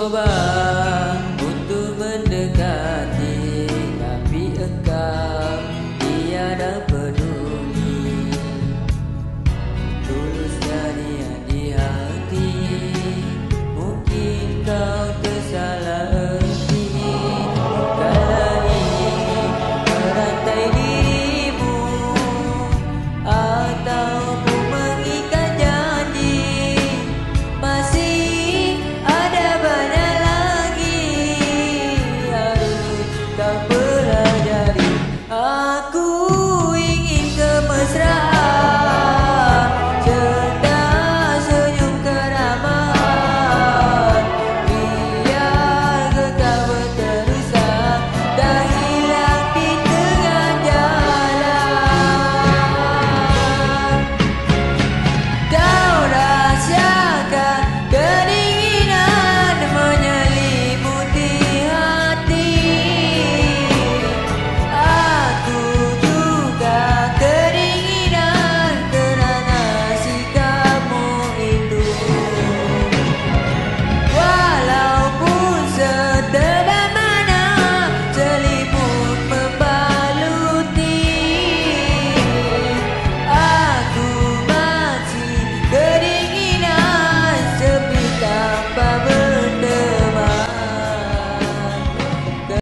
mencoba untuk mendekati, tapi engkau tiada peduli. Tulusnya dia di hati, mungkin kau tersalah erti. Bukanlah ini merantai dirimu, ataupun mengikat janji. Masih ada banyak lagi harus kau pelajari.